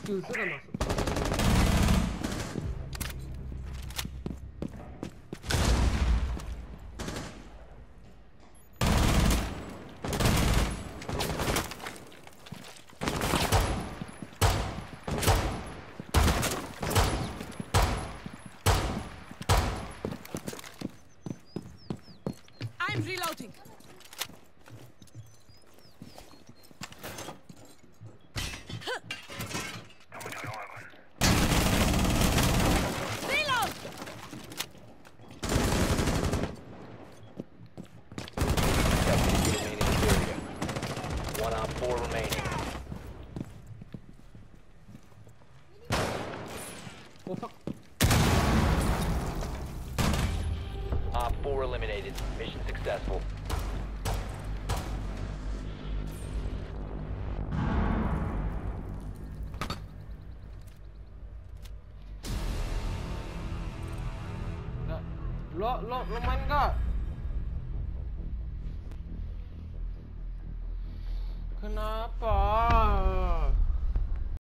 Filter masuk. I'm reloading. Reload. 1 on 4 remaining. Oh fuck. Op 4 eliminated. Mission successful. Lo main gak? Kenapa?